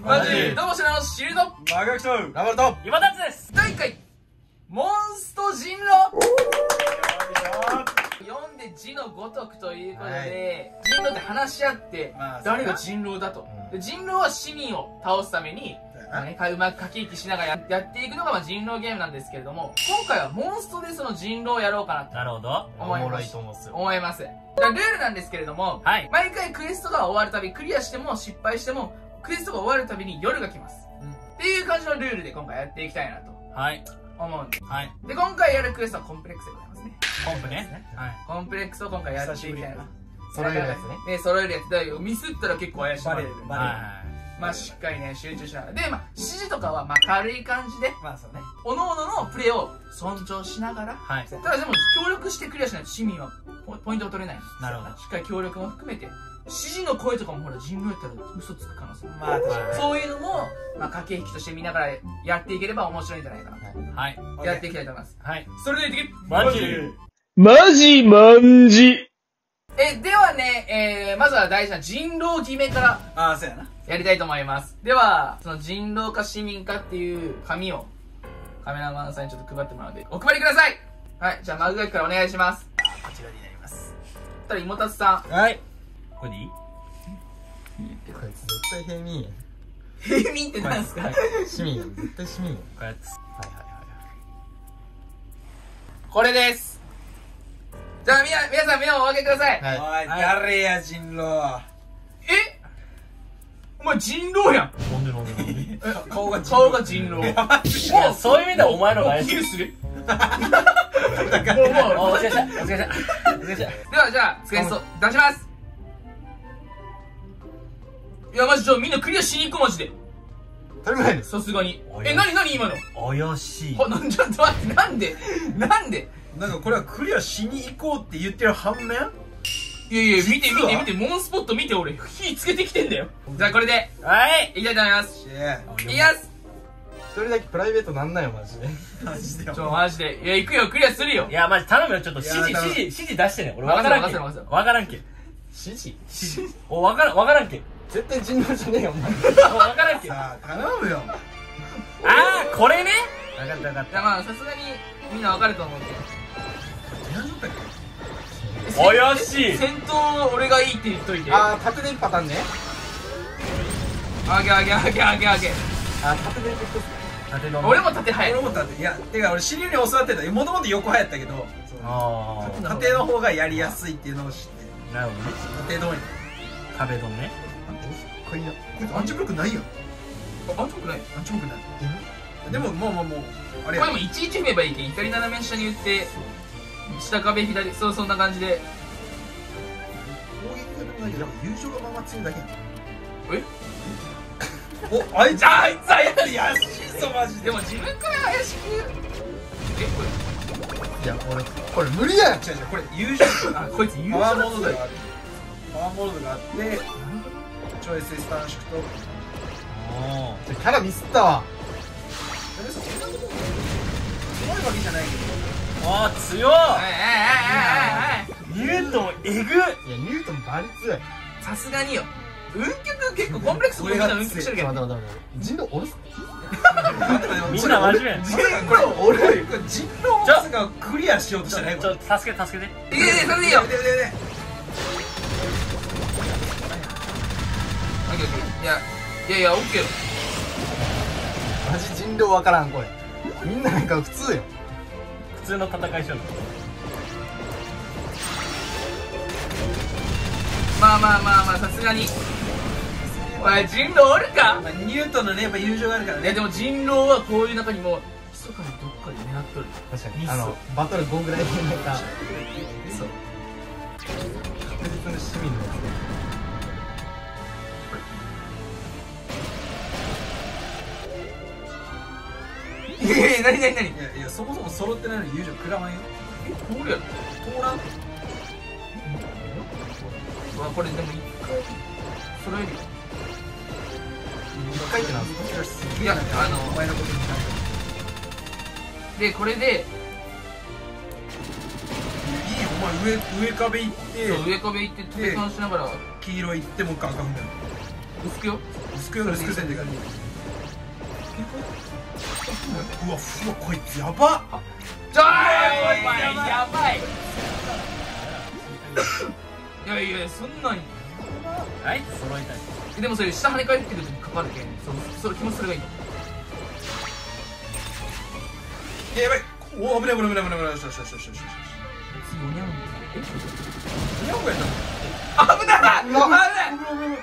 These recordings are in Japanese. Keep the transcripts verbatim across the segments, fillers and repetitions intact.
マジどうもしらのシールドマガキとラバルト今立つです。 だいいっかいモンスト人狼読んで字のごとくということで、人狼って話し合って誰が人狼だと、で人狼は市民を倒すためにまあね、うまく駆け引きしながら や, やっていくのがまあ人狼ゲームなんですけれども、今回はモンストでその人狼をやろうかなとなるほど。 思いおもろますいと思うんすよ。 思います。だからルールなんですけれども、 はい。 毎回クエストが終わるたび、クリアしても失敗してもクエストが終わるたびに夜が来ます、うん、っていう感じのルールで今回やっていきたいなとはい思うんで、 はい。 で今回やるクエストはコンプレックスでございますね。 コンプね。はい。 コンプレックスを今回やっていきたいな。 揃えるやつね。 ね、揃えるやつだよ。ミスったら結構怪しい。 バレるバレる。 はまあしっかりね集中しながらで、まあ指示とかはまあ軽い感じで、 まあそうね。 おのおののプレーを尊重しながら、 はい。 ただでも協力してクリアしないと市民はポポイントを取れないんです。 なるほど。 しっかり協力も含めて指示の声とかもほら人狼やったら嘘つく可能性も、 まあ確かに。 そういうのも、まあ、駆け引きとして見ながらやっていければ面白いんじゃないかなと、 はい。 やっていきたいと思います。 はい。 それではいってきマジマジマンジ。 えではね、えー、まずは大事な人狼決めからああ、そうやな。 やりたいと思います。ではその人狼か市民かっていう紙をカメラマンさんにちょっと配ってもらうのでお配りください。はい、じゃあマグガキからお願いします。 こちらになります。 そしたら芋達さん、 はい。これでいい？ こいつ絶対平民や。 平民って何ですか？ 市民や。絶対市民や。 こやつ。 はいはいはい。 これです。じゃあみな皆さん目をお開けください。 はい。 おい、誰や人狼。 えお前人狼やん。 なんでなんでなんで？ 顔が顔が人狼。 いや、そういう意味ではお前のが怪しい。 キルする。 もう、もう、お疲れ様。お疲れ様。お疲れ様。 ではじゃあスケスト出します。いやマジちょみんなクリアしに行こうマジで。 当たり前です。 さすがにお。いえ何何今の。 怪しい。 ほなんちょっと待ってなんでなんで。 なんかこれはクリアしに行こうって言ってる反面、 いやいや見て見て見てモンスポット見て俺火つけてきてんだよ。じゃあこれではい。 いきたいと思います。 シェいきます。 一人だけプライベートなんないよマジで。 マジでよ。 ちょマジでいや行くよクリアするよ。 いや、マジ頼むよ。ちょっと指示、 いや指示、指示出してね。俺わからんけん。 任せろ任せろわからんけん。 指示。 指示。お、わからん、わからんけん。 絶対人狼じゃねえよお前。 おわからんけん。あさあ、頼むよ。 あー、これね。わかったわかっいやた。 まあさすがにみんなわかると思うけど。 何だったっ怪しい。 戦闘俺がいいって言っといて。 あー縦でいくパターンね。 あげあげあげあげあげ。 あー縦でいく一つ。 縦の。 俺も縦け？ 早い。 俺も立って、いや、てか俺主流に教わってた。もともと横派やったけど、 ああ。 縦の方がやりやすいっていうのを知って、 なるほどね。 縦どうに。 壁ドンね。 こいな。 こいつアンチブロックないやん。 あんちょくない。 アンチブロックない。でも、もうもうもう、あれやこれでもいちいち踏めばいいけん。左斜め下に打って下壁左そうそんな感じで。 攻撃がでもないけど、優勝がまま強いだけやん。 えお、あいつ、あいつ、あいつ、怪しいぞ、マジで。 でも自分から怪しく。えこいや俺これ無理やん。 違う違う、これ優勝。 れあこいつ優パワー勝モードがある。パワーモードがあって、超 エスエス 短縮と。 おキャラミスったわ。 別にそんなことすごいわけじゃないけど。 ー。ああ、強っ。 はいはいはいはいはい。 ニュートンえぐ。 いやニュートンバリ強い。 さすがによ。運極結構コンプレックスもみんな運極してるけど。 待って待って待って。人狼おるっすか。 みんな真面目。 これ、これ、俺、これ、人狼ボスがクリアしようとしてない。 ちょ、ちょ、助けて、助けて。 いやいやそれでいいよ。 ででででオッケーオッケー。いやいやいやオッケーよ。 マジ人狼わからんこれ。みんななんか普通よ。 普通の戦いしよう。 まあまあまあまあさすがに。お前人狼おるか。 まあニュートンのね、やっぱ友情があるからね。 いやでも人狼はこういう中にも密かにどっかで狙っとる。 確かに。 ミスあのバトルごぐらいでなんかそう確実な市民のやつで。 いやいやなになになに。 いやいや、そもそも揃ってないのに友情食らわんよ。 えこれやろ。 通らん。 うわこれでも一回揃えるよ。 一回ってなんですか。 いやあのお前のことになる。 でこれでいいよ、お前上、上壁行って、 そう上壁行って飛び込みしながら黄色行ってもう一回赤踏んだよ。 薄くよ。 スクヨのスク戦でかい。うわ、うわ、こいつやばっ。 ちょーいやばい。いやいや、そんなに。 はい、揃いたい。 でもそれ下跳ね返ってくるときかかるけん、そそれ気持ちそれがいいの。 やばい。おお、危ない危ない危ない危ない危ない。よしよしよしよしよし。 次おにゃん。え？ おにゃんこやったの？ 危ない危ない。 おにゃんここれ動かんじゃね？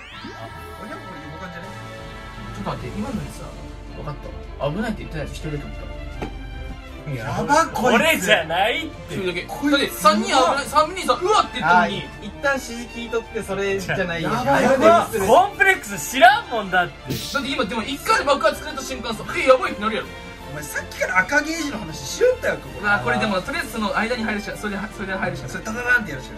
ちょっと待って、今のにさ、分かった。危ないって言ってないやつ一人だと思った。 やばこいつ。 俺じゃないって。 それだけ。だって三人危ない、三人さうわって言ったのに。 一旦指示聞いとってそれじゃないよ。 やばいやばいコンプレックス知らんもんだって。 だって今でも一回で爆発作れた瞬間さ、えやばいってなるやろ。 お前さっきから赤ゲージの話しよったよ。こまあこれでもとりあえずその間に入るしか、それでそれで入るしか。 それタタタンってやるしか。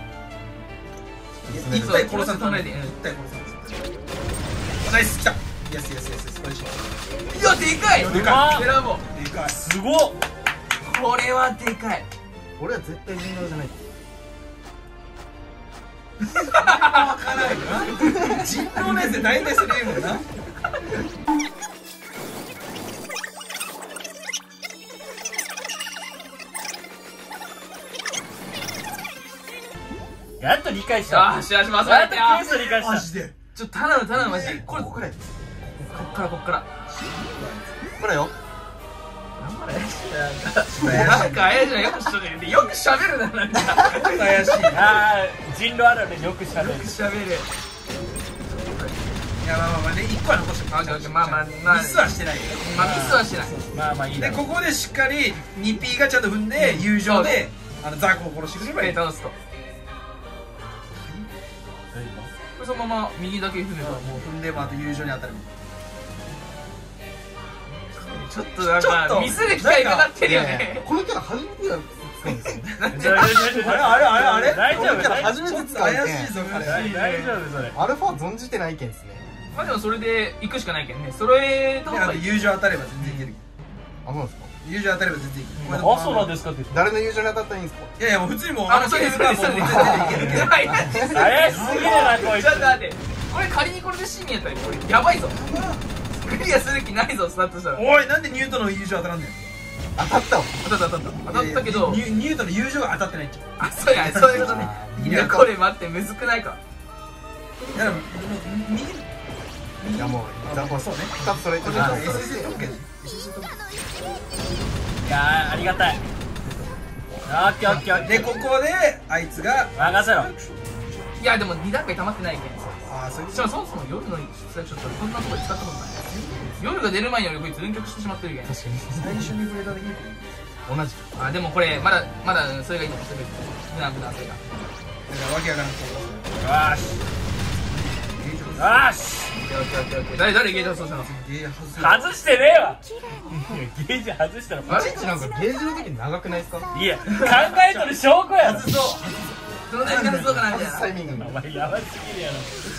一体殺さんとないで。一体殺さん。ナイス来た。イエスイエスイエス。これしよう。いやでかい。 でかい。 ベラボでかい。 すごっ。 これはでかい。 俺は絶対人狼じゃない。 分からないな。人狼のやつで大体それ言うもんな。 やっと理解した。 ああしまします。 やっとクエスト理解した。 マジで。 ちょっと頼む頼むマジ。これここからこっからこっから。 これよ。 頑張れ。なんか怪しいな。よくしゃべる。よく喋るななんか。 怪しい。 ああ、人狼あるあるよくしゃべる。 よく喋る。 いやまあまあまあね、一個は残してる。 あ、じゃまあまあまあミスはしてないよ。 まあミスはしない。 まあまあいいだでろう。 ここでしっかり にピー がちゃんと踏んで友情であのザーコを殺してくればいい。 倒すと。そのまま右だけ踏めばもう踏んでもあと友情に当たる。 ちょっとなんかミスる機会かかってるよね。 このキャラ初めて使うんですよね。 あれあれあれあれ大丈夫このキャラ初めて使う怪しけん。 いぞ彼。 大丈夫それ。 アルファ存じてないけんですね。 まあでもそれで行くしかないけんね。揃えた方がいい。 友情当たれば全然いける。 あ、そうなんですか。 友情当たれば全然いける。 あ、そうなんですかって。 誰の友情に当たったらいいんですか。 いやいやもう普通にもうあのそれそれそれ。 全然いけるいける。 怪しすぎるなこいつ。 ちょっと待って。これ仮にこれでシミやったらこれやばいぞ。クリアする気ないぞスタートしたら。 おい、なんでニュートの友情当たらんねん。 当たったわ。 当たった当たった当たったけど。 ニュニュートの友情が当たってないっちゃあ、そうやそういうことね。いやこれ待ってむずくないか。 う。いやでも右いやもうザコそうね。二つそれとエスエス 特権。 いやーありがたい。オッケーオッケーオッケでここであいつがー。任せろ。 いやでもに段階溜まってないけん。 ああそういうしかもそもそも夜の出題ちょっとこんなとこで使ったことない。夜が出る前に俺こいつ運曲してしまってるけん。 確かに。 最初に触れた時に同じ。 あでもこれまだまだそれがいいのそれが無難無難それが。 だからわけわからんとこよしよし。 オッケーオッケーオッケー。誰誰ゲージ発動したの？ ゲー外外してねえわ。ゲージ外したらあれいちいちなんかゲージの時長くないですか。 いや考えとる証拠やろ。 外そうどのタイミングで発動かなみたい外すな。 タイミング。 お前やばすぎるやろ。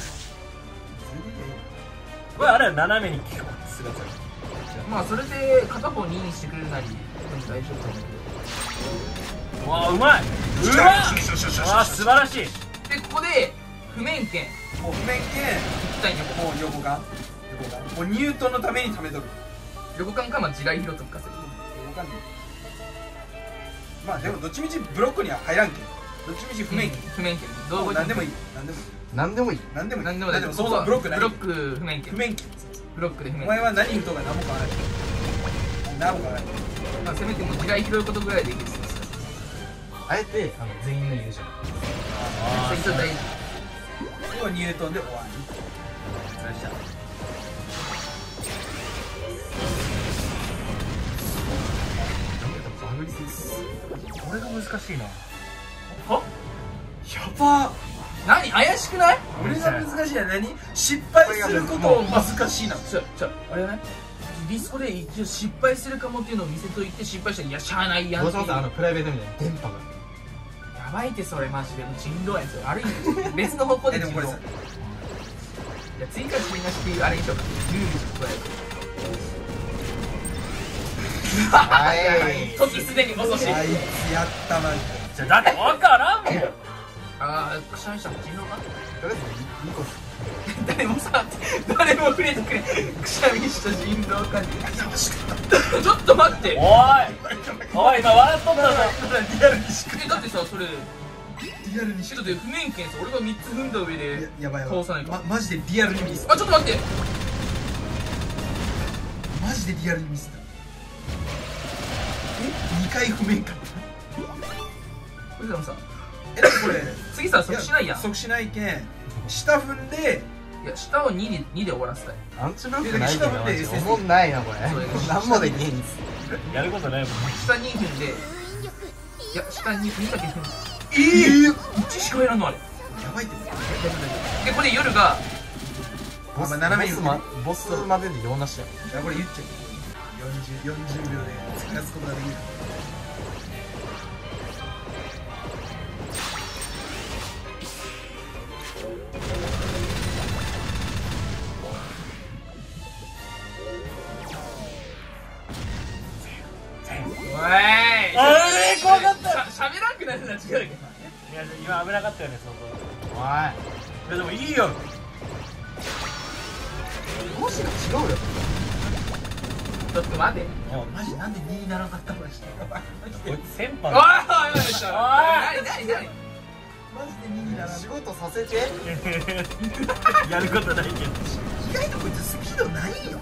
これあれは斜めにキュッするやつやまあそれで片方ににしてくれるなり大丈夫だけど。 わあうまいうわわあ素晴らしい。 でここで不面剣もう不面剣一体横もう横眼横眼もうニュートンのために貯めとる横感かまあ地雷拾っとくかせる。 横眼ねまあでもどっちみちブロックには入らんけんどっちみち不面剣不面剣どう何でもいい何でもいいなんでもいい。 何でもいい何でもない。 でもそもそもブロックないブロック不面剣不面剣ブロックで不面剣。 お前は何打とうが何も変わらない何も変わらないまあせめてもう地雷拾うことぐらいでいいです。 あえてあの全員の友情。 それと大事。 これをニュートンで終わりそれじゃバグリです。 これが難しいな。 は？ やば何怪しくない？ 俺が難しいや何失敗することを難しいなちょちょあれじゃない？ディスコで一応失敗するかもっていうのを見せといて失敗したらいやしゃあないやんどうっていう。 しますあのプライベートみたいな電波が。 やばいってそれマジでもう人狼やんそれある意味別の方向で人狼。 えでもこれさじゃあ追加してみなしっていうあれにしようか。ルールちょっと加えはい。 時すでに遅し。 あいつやったマジでじゃあだって分からんもん。 ああくしゃみしたの人狼か？ とりあえずにこっす。 誰も触って誰も触れてくれくしゃみした人狼感じ。ちょっと待って、 おいおい今笑っとったぞ。 リアルにしかえだってさそれリアルにしかちょっと不面剣さ俺がみっつ踏んだ上でやばいやばい倒さないか。 まマジでリアルにミスあちょっと待って、 マジでリアルにミスった。えにかい不明か。 これでもさえだってこれ次さ即しないやん。 即しないけん下踏んでいや下をにでにで終わらせたい。 アンチブロックないけど下までマジでおもんないなこれそう何もできへんす。 やることないもん。 下に踏んで、いや下ににだけ踏んでええいちしか入らんのあれ。 やばいってでこれ夜がボスまあ斜めにボスまボスまでで用なしやん。 じゃあこれ言っちゃう。よんじゅう、よんじゅうびょうで突き出すことができる。 おいあれ怖かったしゃべらんくなるのは違うけど。 いや今危なかったよね相当。 おいいやでもいいよ。 ボスが違うよ。 ちょっと待て。 マジなんでににならなかったのかしら。 こいつ先おい輩。 おいおいおい。何何何。 マジでににならない。 仕事させて。 やることないけど。 意外とこいつスピードないよ。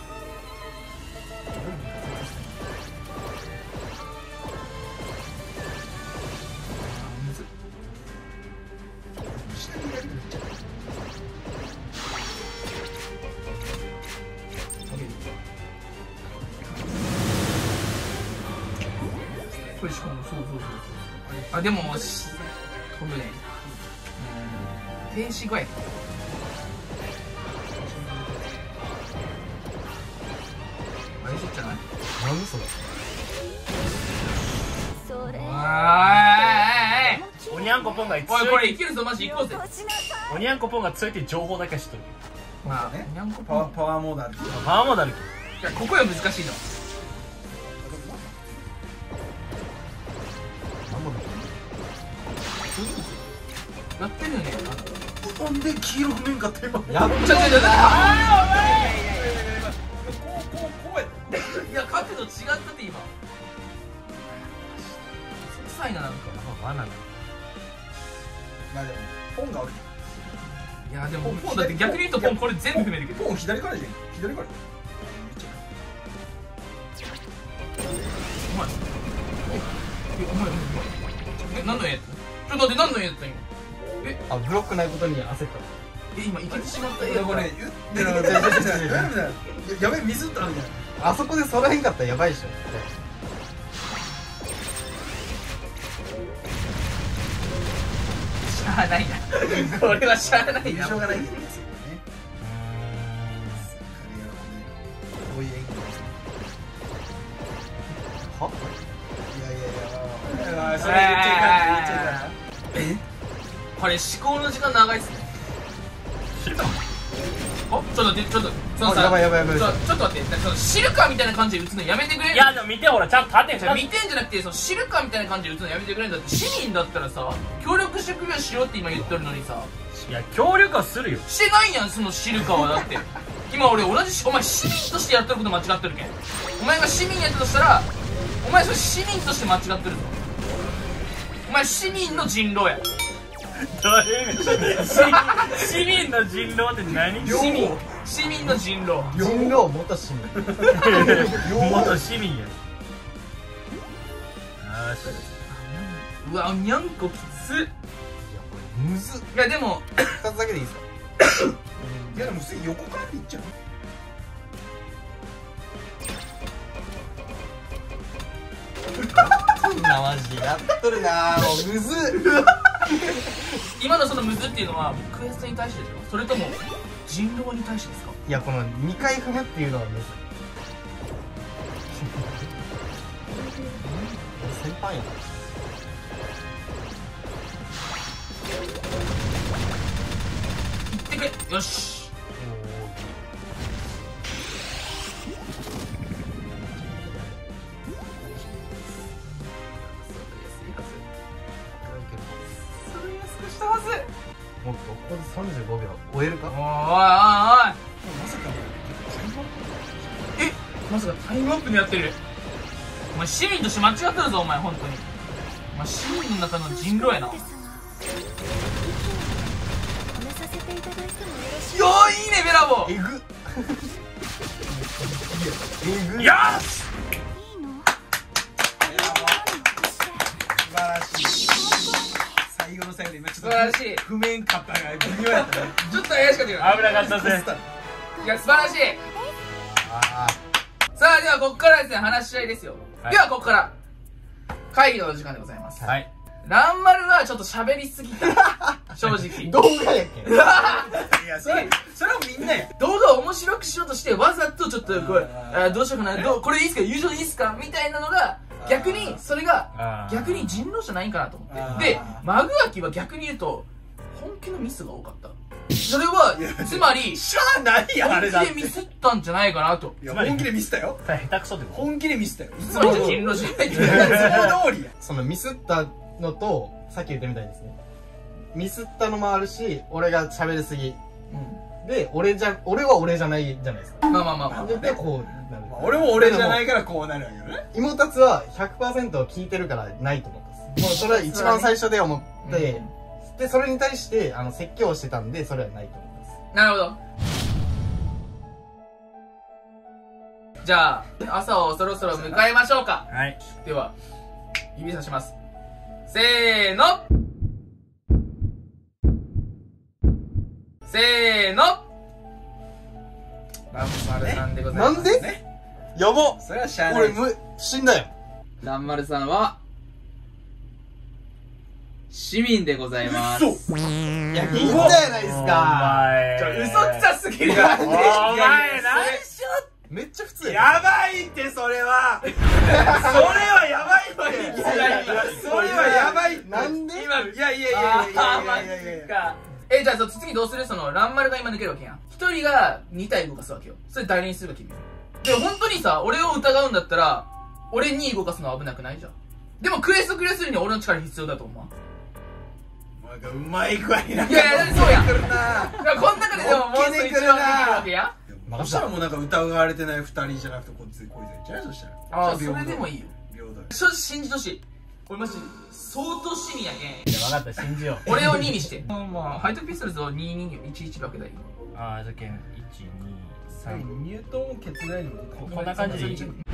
下にやるのめっちゃこれしかもそうそうそうそう。あでもし飛ぶね。うん停止具合。あれそっちゃない？ 何それ。 おおにゃんこポンがいおいおいこれいけるぞマジ行こうぜ。 おにゃんこポンが強いって情報だけは知ってる。 まあねにゃんこパワーパワーモードある。 パワーモードあるけいやここよ難しいの。 何もできやってるよね。 なんで黄色不面かって今。 ん。やっちょちょちょちょ。あこうこうこうやって。 いや角度違ったって今。臭いななんか。 バナナ。 まあでもポンがあるいやでもポンだって逆に言うとポンこれ全部踏めるけど。 ポン左からじゃん。左から。 お前えお前お前え何の絵やったちょっと待って何の絵やった今えあブロックないことに焦った。 え今いけてしまった絵いやこれや言ってるやべえミスったみたいな。 あそこでそらへんかったらやばいでしょ。 しゃあないなこれはしゃあないな。 しょうがないけどですよね。こういう演技はいやいやいやそれ言っちゃいかん言っちゃいかん。えこれ思考の時間長いっすね。あちょっと待ってちょっとそのさあやばいやばいやばいちょちょっと待ってそのシルカーみたいな感じで打つのやめてくれん。 いやでも見てほらちゃんと縦にじゃあ見てんじゃなくてそのシルカーみたいな感じで打つのやめてくれんだって。市民だったらさ協力してくれよしろって今言っとるのにさいや協力はするよ。 してないやんそのシルカーは。だって今俺同じしお前市民としてやってること間違ってるけん。お前が市民やったとしたらお前それ市民として間違ってるぞ。お前市民の人狼や。 どういう意味？市民の人狼って何？ 市民市民の人狼。 人狼元市民。 元市民や。あうわにゃんこきつっ。 いやこれむずっ。 いやでもふたつだけでいいですか。 いやでも普通に横からでいっちゃう。 そんなマジやっとるなー。もうむずっ。 今のそのムズっていうのはクエストに対してですかそれとも人狼に対してですか。 いやこのにかい踏むっていうのはむずい。先輩やん。 言ってくれよし。それ安くしたはず。 もっとここでさんじゅうごびょう超えるか。 おいおいおい。 まさかえ、まさかタイムアップにやってる。お前市民として間違ってるぞお前、本当に。お前市民の中の人狼やな。よー、いいねベラボー。 えぐえぐよし素晴らしい。最後の最後で今ちょっと素晴らしい。 譜面カッパが微妙やったね。 ちょっと怪しかったよ。 危なかったぜ。 いや、素晴らしい。 あさあ、ではここからですね、話し合いですよ。 はいではここから会議のお時間でございます。 はい。 ランマルはちょっと喋りすぎた。正直。 動画やけん。 いや、それそれはみんなや。 動画を面白くしようとしてわざとちょっとこれあーあーどうしようかな、どうこれいいっすか、友情いいっすかみたいなのが逆にそれがあー逆に人狼じゃないんかなと思あーって。でマグアキは逆に言うと本気のミスが多かった。それはいやつまりしゃあないやんあ本れだって。 気でミスったんじゃないかなと。 いや本気でミスったよ。 下手くそってこと。 本気でミスったよ。いつつまりも通り。 人狼じゃない。 いつも通りや。 そのミスったのとさっき言ったみたいですね。ミスったのもあるし、俺が喋りすぎで、俺じゃ俺は俺じゃないじゃないですか。 まあまあまあまあ、 ででこうなる。 まあ俺も俺じゃないからこうなるわけよね。 妹たちは ひゃくパーセント 聞いてるからないと思ったんです。もうそれは一番最初で思って、でそれに対してあの説教をしてたんで、それはないと思ったんです。 なるほど。じゃあ朝をそろそろ迎えましょうか。 はい。 では指さします。せーの、せーの、ランマルさんでございます。 なんでね。 やばそれはしゃあない。 俺む死んだよ。 ランマルさんは市民でございます。 嘘。 いや言ったやないですおか。 前。 嘘くさすぎる。 お前何しめっちゃ普通ややばいってそれは。それはやばいって。 いやいやいやそれはやばいって。 なんで今いやいやいやいやいあー、 やマいやいやいや。 ジか。え、じゃあそ次どうする？そのランマルが今抜けるわけやん。一人がに体動かすわけよ。それ誰にするか君。で本当にさ、俺を疑うんだったら俺に動かすのは危なくないじゃん。でもクエストクリアするには俺の力必要だと思う。 なんかうまい具合になんかいやいやそうやん。 来るな。 だからこの中ででももう一人一番できるわけや。 そしたらもうなんか疑われてないふたりじゃなくてこいつこいつじゃないそしたら。 ああ、それでもいいよ。 平等や。 正直信じてほしい。俺マジ相当市民やけん。 いや、分かった、信じよう。 俺をににして。まあハイトピストルズをにににいちいち分けたらいい。 ああ、じゃけん、いち、に、さん。 ニュートンを決断にもこんな感じでいい。